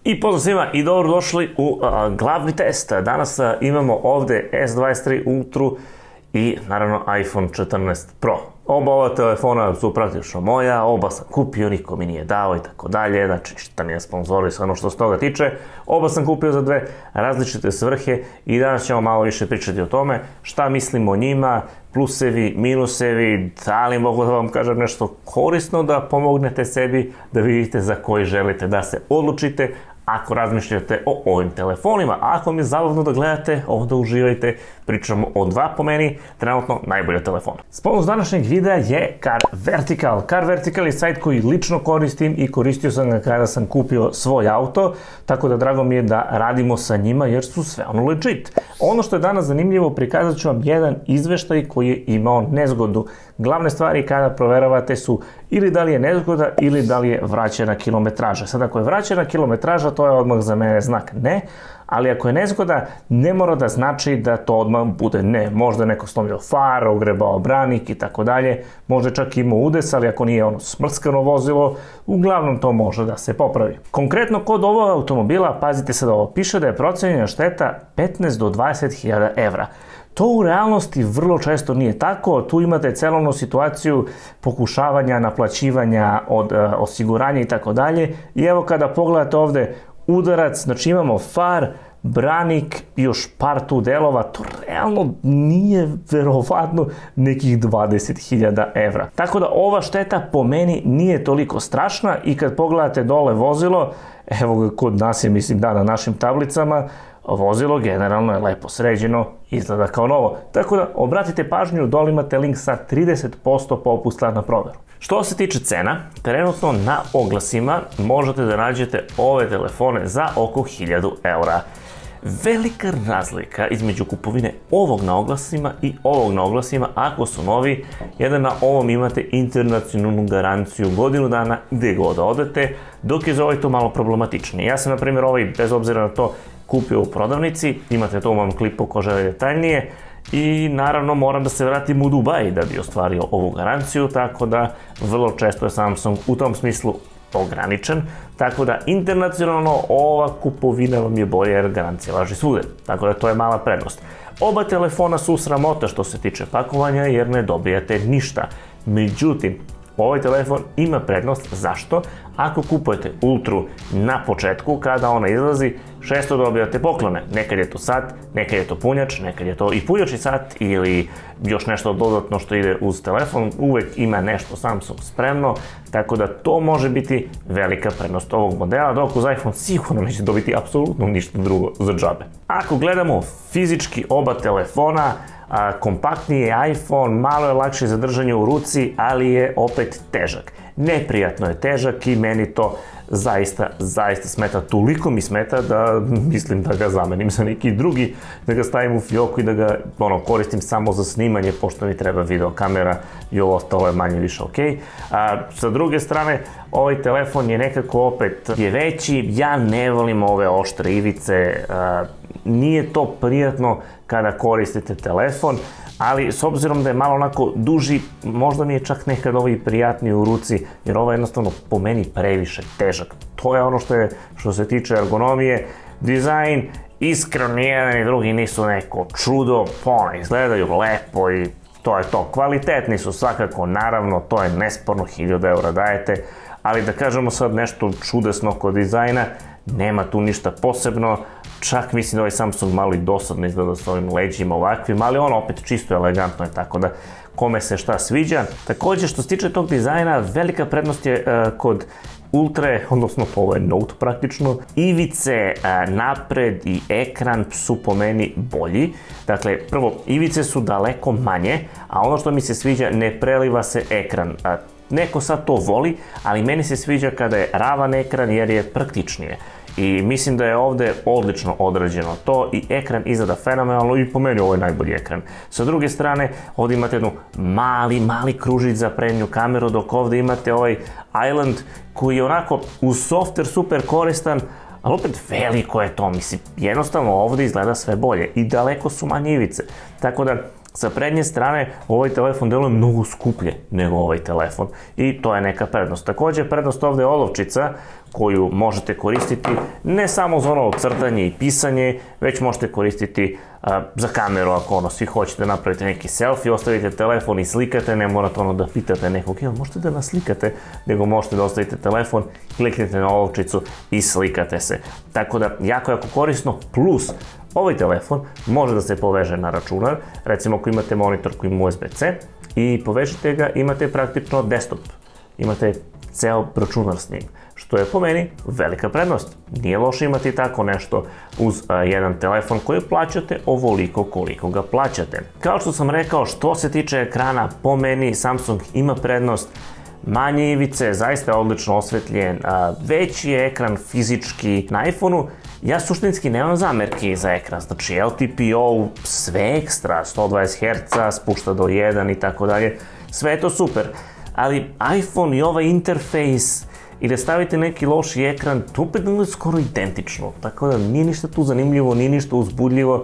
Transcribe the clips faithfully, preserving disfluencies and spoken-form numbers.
I pozdrav svima i dobrodošli u a, glavni test. Danas a, imamo ovde S dvadeset tri Ultra i naravno iPhone četrnaest Pro. Oba ova telefona su praktično moja, oba sam kupio, niko mi nije dao i tako dalje, znači ništa nije sponzorisano ono što se toga tiče. Oba sam kupio za dve različite svrhe i danas ćemo malo više pričati o tome šta mislimo o njima, plusevi, minusevi, da li mogu da vam kažem nešto korisno da pomognete sebi, da vidite za koji želite da se odlučite ako razmišljate o ovim telefonima. Ako mi je zabavno da gledate, onda uživajte, pričamo o dva po meni, trenutno najbolje telefona. Sponsor današnjeg videa je Car Vertical. Car Vertical je sajt koji lično koristim i koristio sam ga kada sam kupio svoj auto, tako da drago mi je da radimo sa njima jer su sve ono legit. Ono što je danas zanimljivo, prikazat ću vam jedan izveštaj koji je imao nezgodu. Glavne stvari kada proveravate su ili da li je nezgoda ili da li je vraćena kilometraža. Sad ako je vraćena kilometraža, to je odmah za mene znak ne, ali ako je nezgoda, ne mora da znači da to odmah bude ne. Možda je neko slomio far, ogrebao branik i tako dalje, možda čak imao udes, ali ako nije ono smrskano vozilo, uglavnom to može da se popravi. Konkretno kod ovog automobila, pazite sad ovo, piše da je procenjena šteta petnaest do dvadeset hiljada evra. To u realnosti vrlo često nije tako, tu imate celovnu situaciju pokušavanja, naplaćivanja od e, osiguranja i tako dalje. I evo kada pogledate ovde udarac, znači imamo far, branik i još par tu delova, to realno nije verovatno nekih dvadeset hiljada evra. Tako da ova šteta po meni nije toliko strašna i kad pogledate dole vozilo, evo ga kod nas je mislim da na našim tablicama, vozilo generalno je lepo sređeno, izgleda kao novo. Tako da obratite pažnju, dole imate link sa trideset posto popusta na proveru. Što se tiče cena, trenutno na oglasima možete da nađete ove telefone za oko hiljadu eura. Velika razlika između kupovine ovog na oglasima i ovog na oglasima ako su novi, jedan na ovom imate internacionalnu garanciju godinu dana gde god odete, dok je za ovaj to malo problematičnije. Ja sam na primjer ovaj, bez obzira na to, kupio u prodavnici, imate to u mom klipu ko žele detaljnije, i naravno moram da se vratim u Dubaj da bi ostvario ovu garanciju, tako da vrlo često je Samsung u tom smislu ograničen, tako da internacionalno ova kupovina vam je bolja jer garancija važi svude, tako da to je mala prednost. Oba telefona su sramota što se tiče pakovanja jer ne dobijate ništa, međutim ovaj telefon ima prednost. Zašto? Ako kupujete Ultru na početku, kada ona izlazi, šesto dobijate poklone. Nekad je to sat, nekad je to punjač, nekad je to i punjač i sat ili još nešto dodatno što ide uz telefon. Uvek ima nešto Samsung spremno, tako da to može biti velika prednost ovog modela, dok uz iPhone sigurno neće dobiti apsolutno ništa drugo za džabe. Ako gledamo fizički oba telefona, a, kompaktniji je iPhone, malo je lakše za držanje u ruci, ali je opet težak. Neprijatno je težak i meni to zaista, zaista smeta. Toliko mi smeta da mislim da ga zamenim za neki drugi, da ga stavim u fioku i da ga ono, koristim samo za snimanje, pošto mi treba videokamera i ovo ostalo je manje više ok. A, sa druge strane, ovaj telefon je nekako opet je veći, ja ne volim ove oštre ivice, a, nije to prijatno kada koristite telefon, ali s obzirom da je malo onako duži, možda mi je čak nekad ovaj prijatniji u ruci, jer ovo je jednostavno po meni previše težak. To je ono što je, što se tiče ergonomije. Dizajn, iskreno nijedan i drugi nisu neko čudo, ono, izgledaju lepo i to je to. Kvalitetni su svakako, naravno, to je nesporno, hiljadu eura dajete, ali da kažemo sad nešto čudesno kod dizajna, nema tu ništa posebno. Čak mislim da ovaj Samsung malo i dosadno izgleda s ovim leđima ovakvim, ali ono opet čisto elegantno je, tako da kome se šta sviđa. Također što se tiče tog dizajna, velika prednost je uh, kod Ultre, odnosno ovo je Note praktično, ivice uh, napred i ekran su po meni bolji. Dakle, prvo, ivice su daleko manje, a ono što mi se sviđa, ne preliva se ekran. Uh, neko sad to voli, ali meni se sviđa kada je ravan ekran jer je praktičnije. I mislim da je ovde odlično odrađeno to i ekran izgleda fenomenalno i po meni ovo je najbolji ekran. Sa druge strane, ovde imate jednu mali, mali kružić za prednju kameru, dok ovde imate ovaj Island koji je onako uz software super koristan, ali opet veliko je to, mislim, jednostavno ovde izgleda sve bolje i daleko su manje ivice. Tako da, sa prednje strane ovaj telefon deluje mnogo skuplje nego ovaj telefon i to je neka prednost. Također prednost ovde je olovčica koju možete koristiti ne samo za ono crtanje i pisanje, već možete koristiti a, za kameru ako ono svi hoćete napraviti neki selfie, ostavite telefon i slikate, ne morate ono da pitate nekog, jel možete da naslikate, nego možete da ostavite telefon, kliknete na olovčicu i slikate se. Tako da jako jako korisno, plus ovaj telefon može da se poveže na računar, recimo ako imate monitor koji ima U S B C i povežete ga, imate praktično desktop, imate ceo računar s njim, što je po meni velika prednost. Nije loše imati tako nešto uz a, jedan telefon koji plaćate ovoliko koliko ga plaćate. Kao što sam rekao, što se tiče ekrana, po meni Samsung ima prednost, manje ivice, zaista je odlično osvetljen, a, veći je ekran fizički. Na iPhone-u ja suštinski nemam zamerki za ekran, znači L T P O, sve ekstra, sto dvadeset herca, spušta do jedan i tako dalje, sve je to super. Ali iPhone i ovaj interfejs i da stavite neki loši ekran, to opet je skoro identično, tako da nije ništa tu zanimljivo, nije ništa uzbudljivo,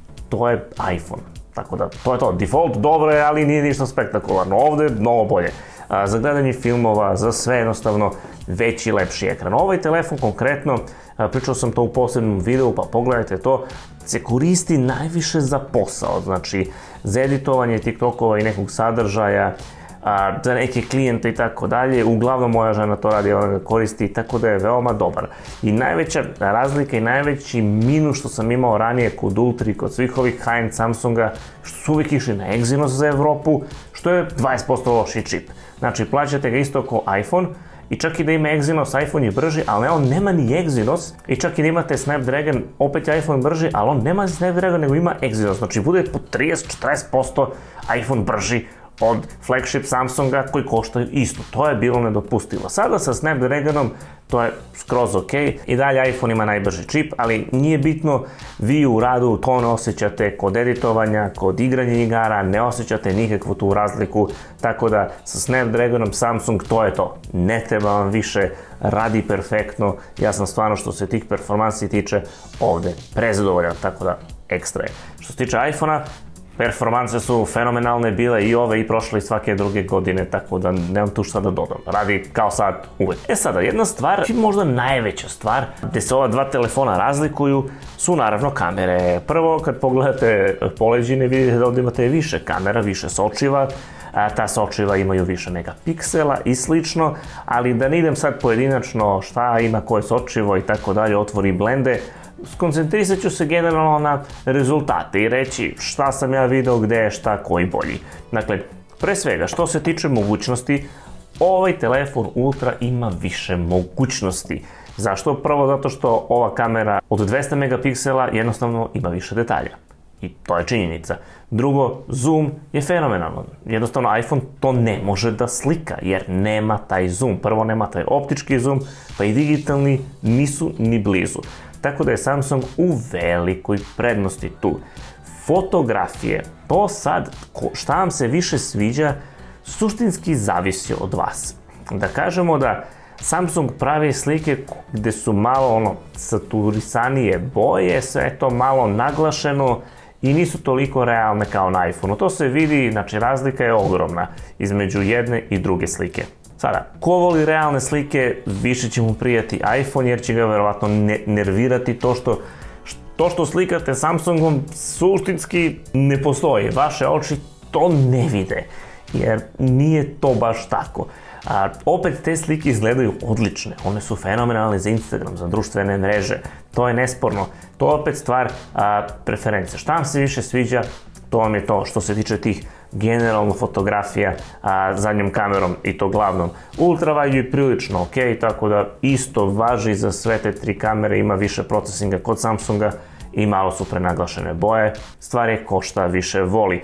to je iPhone. Tako da, to je to, default dobro je, ali nije ništa spektakularno, ovde mnogo bolje. A, za gledanje filmova, za sve jednostavno veći, lepši ekran. Ovaj telefon konkretno, a, pričao sam to u posebnom videu, pa pogledajte to, se koristi najviše za posao, znači za editovanje TikTokova i nekog sadržaja, a, za neke klijente i tako dalje. Uglavnom moja žena to radi, ona ga koristi, tako da je veoma dobar. I najveća razlika i najveći minus što sam imao ranije kod Ultra i kod svih ovih high-end Samsunga, što su uvijek išli na Exynos za Evropu, što je dvadeset posto loši čip. Znači plaćate ga isto kao iPhone, i čak i da ima Exynos, iPhone je brži, ali on nema ni Exynos, i čak i da imate Snapdragon, opet je iPhone brži, ali on nema Snapdragon, nego ima Exynos. Znači bude po trideset do četrdeset posto iPhone brži od flagship Samsunga koji koštaju isto. To je bilo nedopustivo. Sada sa Snapdragonom to je skroz ok. I dalje iPhone ima najbrži čip, ali nije bitno, vi u radu to ne osjećate kod editovanja, kod igranja igara, ne osjećate nikakvu tu razliku, tako da sa Snapdragonom Samsung to je to. Ne treba vam više, radi perfektno. Ja sam stvarno što se tih performansi tiče ovde prezadovoljan, tako da ekstra je. Što se tiče iPhone-a, performanse su fenomenalne bile i ove i prošle i svake druge godine, tako da nemam tu šta da dodam. Radi kao sad uvek. E sada, jedna stvar, možda najveća stvar, gde se ova dva telefona razlikuju, su naravno kamere. Prvo, kad pogledate poleđine, vidite da ovdje imate više kamera, više sočiva, a ta sočiva imaju više megapiksela i slično, ali da ne idem sad pojedinačno šta ima koje sočivo i tako dalje, otvori blende, skoncentrisat ću se generalno na rezultate i reći šta sam ja video, gde je šta, koji bolji. Dakle, pre svega, što se tiče mogućnosti, ovaj telefon Ultra ima više mogućnosti. Zašto? Prvo zato što ova kamera od dvesta megapiksela jednostavno ima više detalja. I to je činjenica. Drugo, zoom je fenomenalan. Jednostavno iPhone to ne može da slika jer nema taj zoom. Prvo nema taj optički zoom, pa i digitalni nisu ni blizu. Tako da je Samsung u velikoj prednosti tu. Fotografije, to sad, šta vam se više sviđa, suštinski zavisi od vas. Da kažemo da Samsung pravi slike gde su malo ono saturisanije boje, sve to malo naglašeno i nisu toliko realne kao na iPhone-u. To se vidi, znači razlika je ogromna između jedne i druge slike. Sada, ko voli realne slike, više će mu prijati iPhone jer će ga verovatno ne nervirati to što to što slikate Samsungom suštinski ne postoji. Vaše oči to ne vide jer nije to baš tako. A, opet te slike izgledaju odlične, one su fenomenalne za Instagram, za društvene mreže, to je nesporno. To je opet stvar a, preference. Šta vam se više sviđa, to vam je to što se tiče tih generalno fotografija a, zadnjom kamerom i to glavnom. Ultrawide je prilično ok, tako da isto važi za sve te tri kamere, ima više procesinga kod Samsunga i malo su prenaglašene boje. Stvar je ko šta više voli.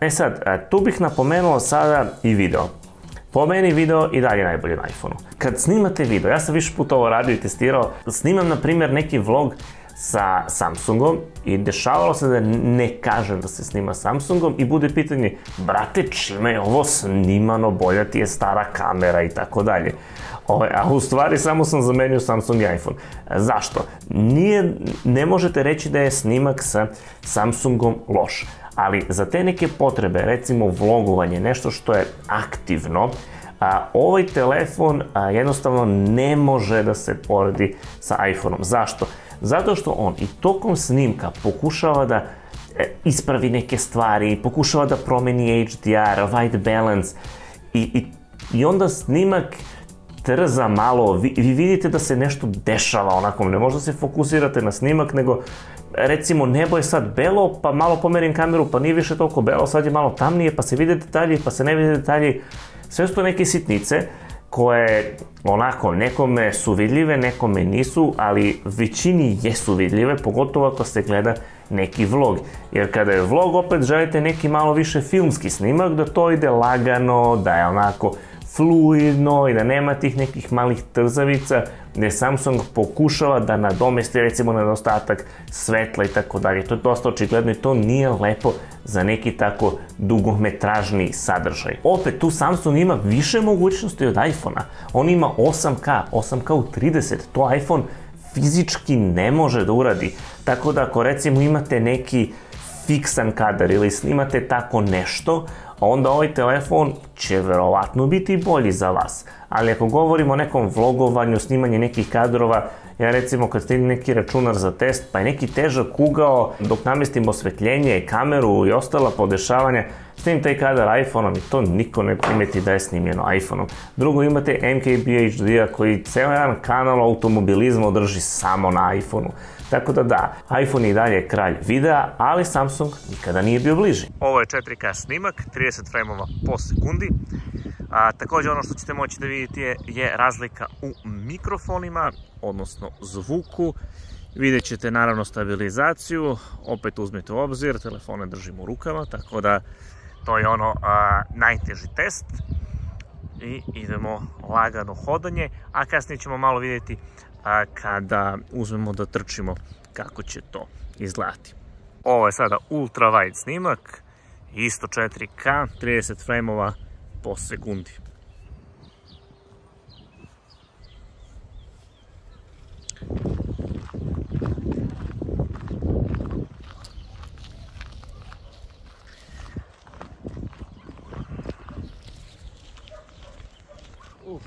E sad, tu bih napomenuo sada i video. Po meni video i dalje najbolje na iPhoneu. Kad snimate video, ja sam više puta ovo radio i testirao, snimam na primjer neki vlog sa Samsungom i dešavalo se da ne kažem da se snima Samsungom i bude pitanje, brate, čime je ovo snimano, bolja ti je stara kamera i tako dalje. A u stvari samo sam zamenio Samsung i iPhone. Zašto? Nije, ne možete reći da je snimak sa Samsungom loš, ali za te neke potrebe, recimo vlogovanje, nešto što je aktivno, a, ovaj telefon a, jednostavno ne može da se poredi sa iPhoneom. Zašto? Zato što on i tokom snimka pokušava da e, ispravi neke stvari, pokušava da promeni H D R, white balance i, i, i onda snimak trza malo, vi, vi vidite da se nešto dešava onako, ne možda se fokusirate na snimak, nego recimo nebo je sad belo, pa malo pomerim kameru, pa nije više toliko belo, sad je malo tamnije, pa se vide detalji, pa se ne vide detalji, sve su to neke sitnice koje onako nekome su vidljive, nekome nisu, ali većini jesu vidljive, pogotovo ako se gleda neki vlog. Jer kada je vlog, opet želite neki malo više filmski snimak, da to ide lagano, da je onako fluidno i da nema tih nekih malih trzavica gdje Samsung pokušava da nadomesti recimo nedostatak svetla i tako dalje. To je dosta očigledno i to nije lepo za neki tako dugometražni sadržaj. Opet tu Samsung ima više mogućnosti od iPhona. On ima osam K, osam K u trideset, to iPhone fizički ne može da uradi. Tako da ako recimo imate neki fiksan kadar ili snimate tako nešto, onda ovaj telefon će verovatno biti bolji za vas. Ali ako govorimo o nekom vlogovanju, snimanje nekih kadrova, ja recimo kad stignem neki računar za test, pa je neki težak ugao, dok namestim osvetljenje, kameru i ostala podešavanja, snimim taj kadar iPhoneom i to niko ne primeti da je snimljeno iPhoneom. Drugo, imate M K B H D-a koji ceo jedan kanal automobilizma održi samo na iPhoneu. Tako da da, iPhone je i dalje kralj videa, ali Samsung nikada nije bio bliži. Ovo je četiri K snimak, trideset frejmova po sekundi. A, također ono što ćete moći da vidite je, je razlika u mikrofonima, odnosno zvuku. Vidjet ćete naravno stabilizaciju, opet uzmite u obzir, telefone držimo u rukama, tako da to je ono a, najteži test. I idemo lagano hodanje, a kasnije ćemo malo vidjeti a, kada uzmemo da trčimo kako će to izgledati. Ovo je sada ultra wide snimak, isto četiri K, trideset frejmova po sekundi. Uf.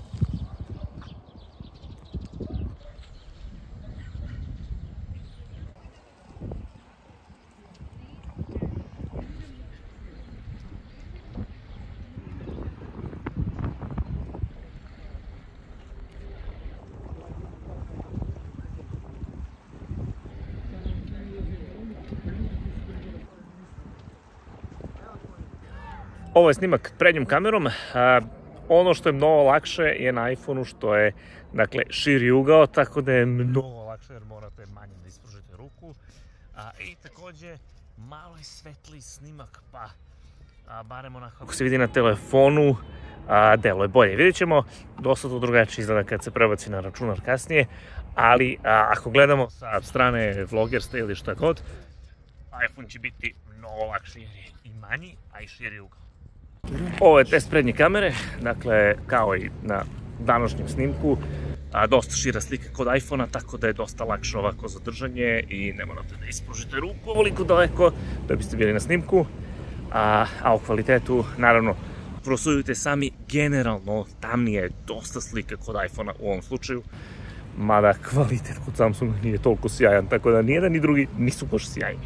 Ovo je snimak prednjom kamerom. Ono što je mnogo lakše je na iPhoneu što je, dakle, širi ugao, tako da je mnogo lakše jer morate manje da ispružite ruku. A, I također malo je svetliji snimak, pa a, barem onako kako se vidi na telefonu, a, delo je bolje. Vidjet ćemo, dosta to drugačije izgleda kad se prebaci na računar kasnije, ali a, ako gledamo sa strane vlogerstva ili šta god, iPhone će biti mnogo lakši jer je i manji, a i širi ugao. Ovo je test prednje kamere, dakle kao i na današnjem snimku, a, dosta šira slika kod iPhonea, tako da je dosta lakše ovako za držanje i ne morate da ispružite ruku ovoliko daleko da biste bili na snimku, a, a u kvalitetu naravno prosudite sami, generalno tamnije je dosta slika kod iPhonea u ovom slučaju, mada kvalitet kod Samsunga nije toliko sjajan, tako da nijedan ni drugi nisu baš sjajni.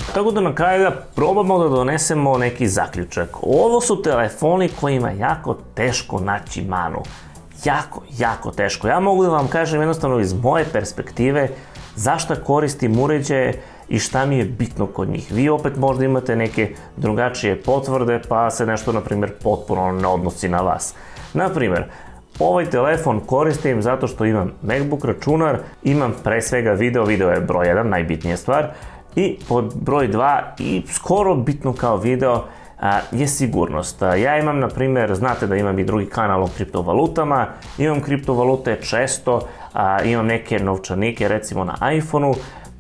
Tako da na kraju da probamo da donesemo neki zaključak. Ovo su telefoni kojima je jako teško naći manu. Jako, jako teško. Ja mogu da vam kažem jednostavno iz moje perspektive zašto koristim uređaje i šta mi je bitno kod njih. Vi opet možda imate neke drugačije potvrde pa se nešto, na primjer, potpuno ne odnosi na vas. Na primjer, ovaj telefon koristim zato što imam MacBook računar, imam pre svega video, video je broj jedan, najbitnija stvar, i pod broj dva i skoro bitno kao video je sigurnost. Ja imam, na primjer, znate da imam i drugi kanal o kriptovalutama, imam kriptovalute često, imam neke novčanike recimo na iPhone-u.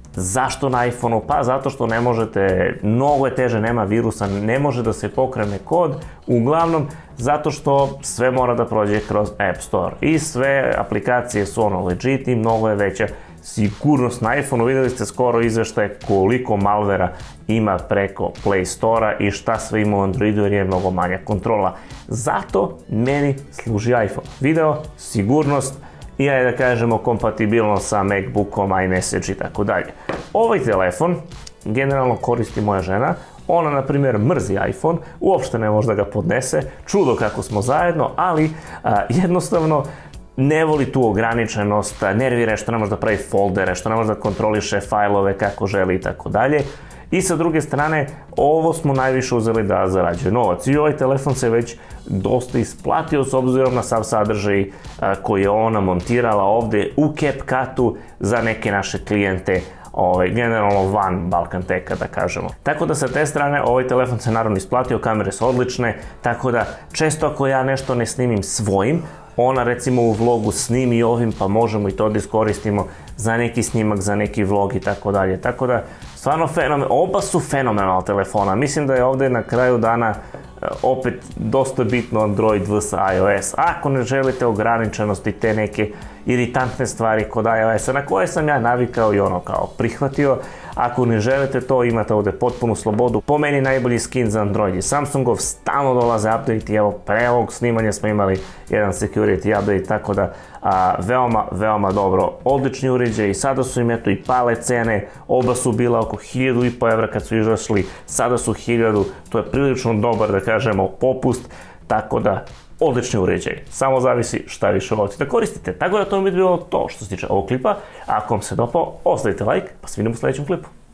Zašto na iPhone-u? Pa zato što ne možete, mnogo je teže, nema virusa, ne može da se pokrene kod, uglavnom zato što sve mora da prođe kroz App Store i sve aplikacije su ono legit i mnogo je veća sigurnost na iPhone-u. Videli ste skoro izveštaje koliko malvera ima preko Play Store-a i šta sve ima u Androidu jer je mnogo manja kontrola. Zato meni služi iPhone. Video, sigurnost i ajde da kažemo kompatibilno sa MacBookom, iMessage i tako dalje. Ovaj telefon generalno koristi moja žena. Ona, na primjer, mrzi iPhone, uopšte ne može da ga podnese, čudo kako smo zajedno, ali a, jednostavno ne voli tu ograničenost, nervira što ne može da pravi foldere, što ne može da kontroliše fajlove kako želi i tako dalje. I sa druge strane, ovo smo najviše uzeli da zarađuje novac. I ovaj telefon se već dosta isplatio s obzirom na sav sadržaj koji je ona montirala ovde u CapCutu za neke naše klijente, ovaj, generalno van Balkanteka da kažemo. Tako da sa te strane ovaj telefon se naravno isplatio, kamere su odlične, tako da često ako ja nešto ne snimim svojim, ona recimo u vlogu snimi ovim pa možemo i to da iskoristimo za neki snimak, za neki vlog i tako dalje. Tako da stvarno fenomen, oba su fenomenalna telefona. Mislim da je ovde na kraju dana opet dosta bitno Android vs iOS. Ako ne želite ograničenosti, te neke iritantne stvari kod iOS-a na koje sam ja navikao i ono kao prihvatio, ako ne želite to, imate ovde potpunu slobodu. Po meni najbolji skin za Android je Samsungov, stalno dolaze update i evo pre ovog snimanja smo imali jedan security update, tako da a, veoma, veoma dobro. Odlični uređaj i sada su im eto i pale cene, oba su bila oko hiljadu i po evra kad su izašli, sada su hiljadu, to je prilično dobar da kažemo popust, tako da odlični uređaj, samo zavisi šta više volite da koristite. Tako da to mi je bilo to što se tiče ovog klipa. Ako vam se dopao, ostavite like, pa se vidimo u sljedećem klipu.